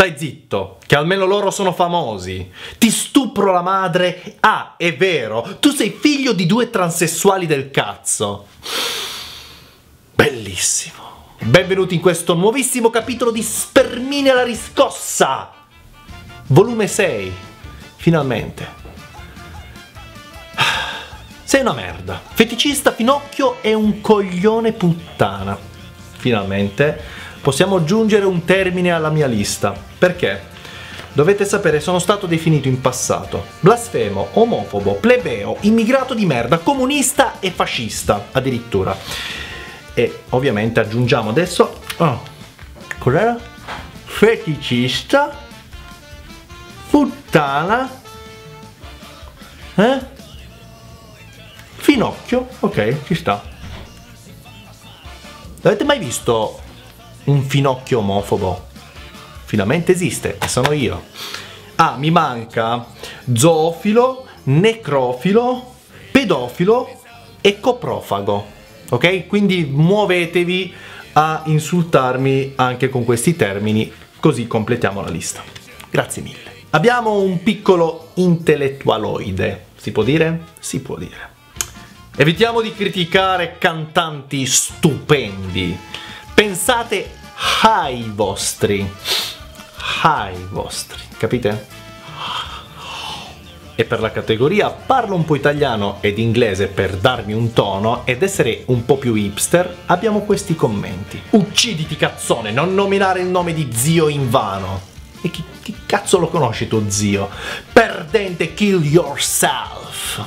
Stai zitto, che almeno loro sono famosi. Ti stupro la madre. Ah, è vero, tu sei figlio di 2 transessuali del cazzo. Bellissimo. Benvenuti in questo nuovissimo capitolo di Spermini alla riscossa. Volume 6. Finalmente. Sei una merda. Feticista, finocchio e un coglione puttana. Finalmente possiamo aggiungere un termine alla mia lista. Perché? Dovete sapere, sono stato definito in passato blasfemo, omofobo, plebeo, immigrato di merda, comunista e fascista, addirittura. E ovviamente aggiungiamo adesso... Oh, cos'era? Feticista, puttana, finocchio, ok, ci sta. Avete mai visto un finocchio omofobo? Finalmente esiste, e sono io. Ah, mi manca zoofilo, necrofilo, pedofilo e coprofago. Ok? Quindi muovetevi a insultarmi anche con questi termini, così completiamo la lista. Grazie mille. Abbiamo un piccolo intellettualoide. Si può dire? Si può dire. Evitiamo di criticare cantanti stupendi. Pensate ai vostri, capite? E per la categoria parlo un po' italiano ed inglese per darmi un tono ed essere un po' più hipster, abbiamo questi commenti. Ucciditi cazzone, non nominare il nome di zio invano. E chi cazzo lo conosci tuo zio? Perdente, kill yourself.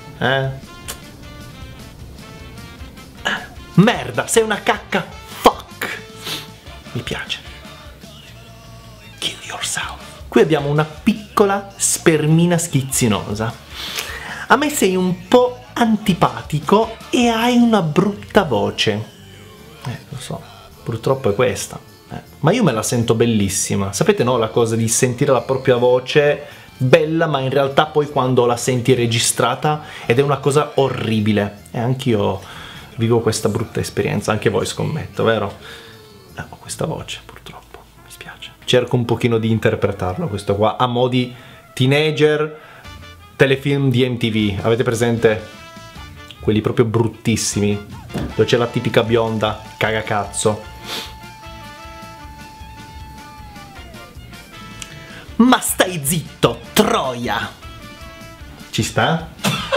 Merda, sei una cacca. Fuck. Mi piace. Kill yourself. Qui abbiamo una piccola spermina schizzinosa. A me sei un po' antipatico e hai una brutta voce. Lo so, purtroppo è questa. Ma io me la sento bellissima. Sapete, no, la cosa di sentire la propria voce bella, ma in realtà poi quando la senti registrata ed è una cosa orribile. E anch'io vivo questa brutta esperienza, anche voi scommetto, vero? Ho questa voce, purtroppo, mi spiace. Cerco un pochino di interpretarlo, questo qua, a mo' di teenager telefilm di MTV. Avete presente? Quelli proprio bruttissimi, dove c'è la tipica bionda, cagacazzo. Ma stai zitto, troia! Ci sta?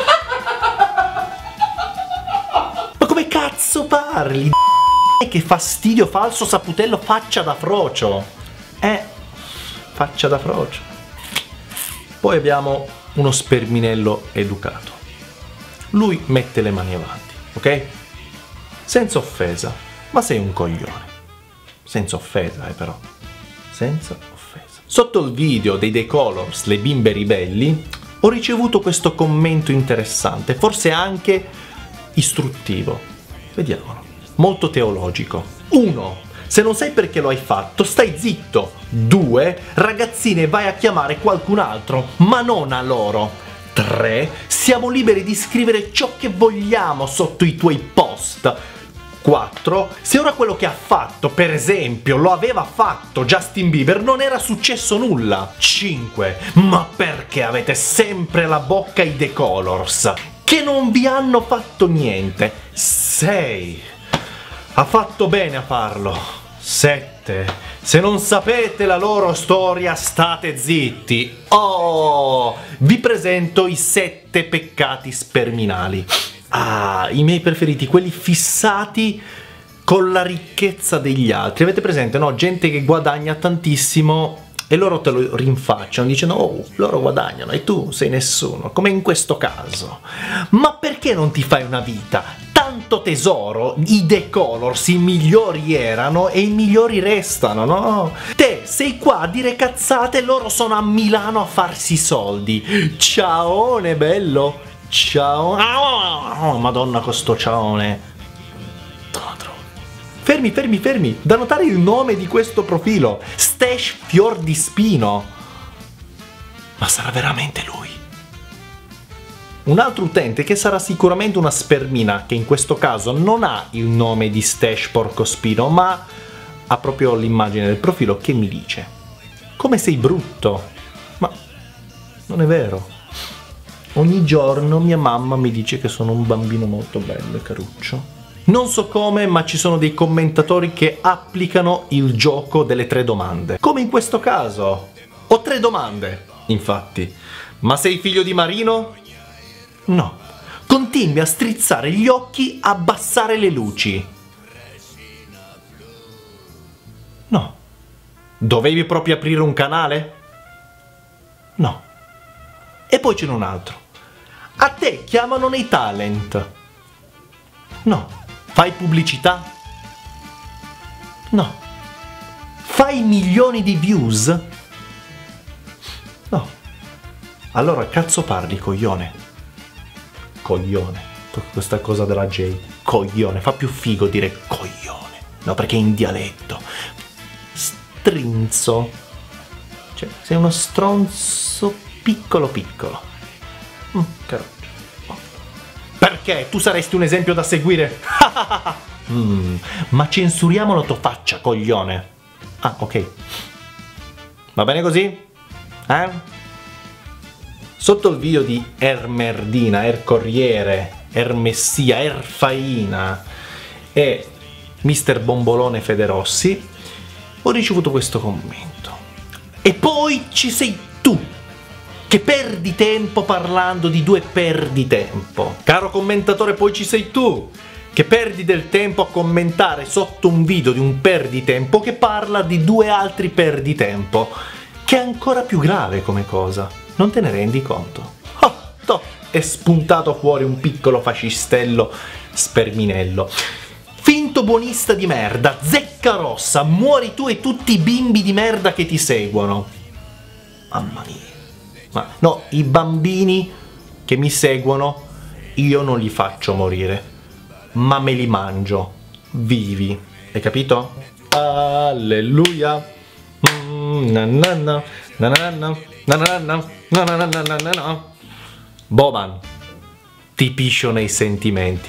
Ma come cazzo parli? Che fastidio, falso saputello, faccia da frocio. Faccia da frocio. Poi abbiamo uno sperminello educato. Lui mette le mani avanti, ok? Senza offesa, ma sei un coglione. Senza offesa, però. Senza offesa. Sotto il video dei The Colors, le bimbe ribelli, ho ricevuto questo commento interessante, forse anche istruttivo. Vediamolo. Molto teologico. 1. Se non sai perché lo hai fatto, stai zitto. 2. Ragazzine, vai a chiamare qualcun altro, ma non a loro. 3. Siamo liberi di scrivere ciò che vogliamo sotto i tuoi post. 4. Se ora quello che ha fatto, per esempio, lo aveva fatto Justin Bieber, non era successo nulla. 5. Ma perché avete sempre la bocca ai The Colors, che non vi hanno fatto niente? 6. Ha fatto bene a farlo. 7. Se non sapete la loro storia, state zitti. Oh! Vi presento i 7 peccati sperminali. Ah, i miei preferiti, quelli fissati con la ricchezza degli altri. Avete presente, no? Gente che guadagna tantissimo e loro te lo rinfacciano dicendo: oh, loro guadagnano e tu sei nessuno, come in questo caso. Ma perché non ti fai una vita? Tanto tesoro, i The Colors, i migliori erano e i migliori restano, no? Te sei qua a dire cazzate e loro sono a Milano a farsi soldi. Ciaone bello. Ciao. Oh, madonna con sto ciaone. Fermi. Da notare il nome di questo profilo. Stash Fior di Spino. Ma sarà veramente lui? Un altro utente che sarà sicuramente una spermina, che in questo caso non ha il nome di Stash Porcospino, ma ha proprio l'immagine del profilo, che mi dice: come sei brutto. Ma non è vero. Ogni giorno mia mamma mi dice che sono un bambino molto bello e caruccio. Non so come, ma ci sono dei commentatori che applicano il gioco delle 3 domande. Come in questo caso. Ho 3 domande, infatti. Ma sei figlio di Marino? No. Continui a strizzare gli occhi, a abbassare le luci. No. Dovevi proprio aprire un canale? No. E poi ce n'è un altro. A te chiamano nei talent? No. Fai pubblicità? No. Fai milioni di views? No. Allora cazzo parli, coglione? Coglione. Questa cosa della J. Coglione. Fa più figo dire coglione. No, perché è in dialetto. Strinzo. Cioè, sei uno stronzo piccolo piccolo. Caruccio. Perché? Tu saresti un esempio da seguire? Ma censuriamo la tua faccia, coglione. Ah, ok. Va bene così? Sotto il video di Ermerdina, Ercorriere, Ermessia, Erfaina e Mister Bombolone Federossi ho ricevuto questo commento. E poi ci sei tu che perdi tempo parlando di 2 perditempo. Caro commentatore, poi ci sei tu che perdi del tempo a commentare sotto un video di un perditempo che parla di 2 altri perditempo, che è ancora più grave come cosa. Non te ne rendi conto? Oh, è spuntato fuori un piccolo fascistello sperminello. Finto buonista di merda, zecca rossa, muori tu e tutti i bimbi di merda che ti seguono. Mamma mia. Ma no, i bambini che mi seguono io non li faccio morire, ma me li mangio vivi. Hai capito? Alleluia. Boban, ti piscio nei sentimenti.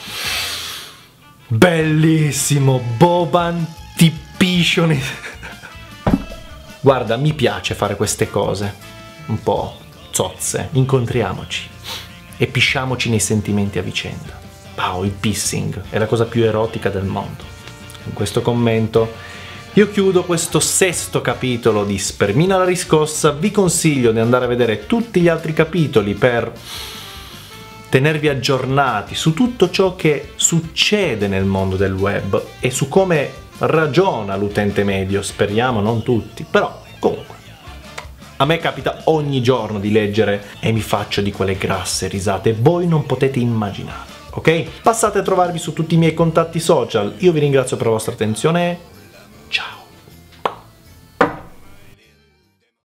Bellissimo, Boban, ti piscio nei... Guarda, mi piace fare queste cose un po' zozze. Incontriamoci e pisciamoci nei sentimenti a vicenda. Wow, il pissing è la cosa più erotica del mondo. In questo commento io chiudo questo 6º capitolo di Spermina la riscossa. Vi consiglio di andare a vedere tutti gli altri capitoli per tenervi aggiornati su tutto ciò che succede nel mondo del web e su come ragiona l'utente medio. Speriamo non tutti, però comunque a me capita ogni giorno di leggere e mi faccio di quelle grasse risate voi non potete immaginare, ok? Passate a trovarvi su tutti i miei contatti social. Io vi ringrazio per la vostra attenzione. Ciao.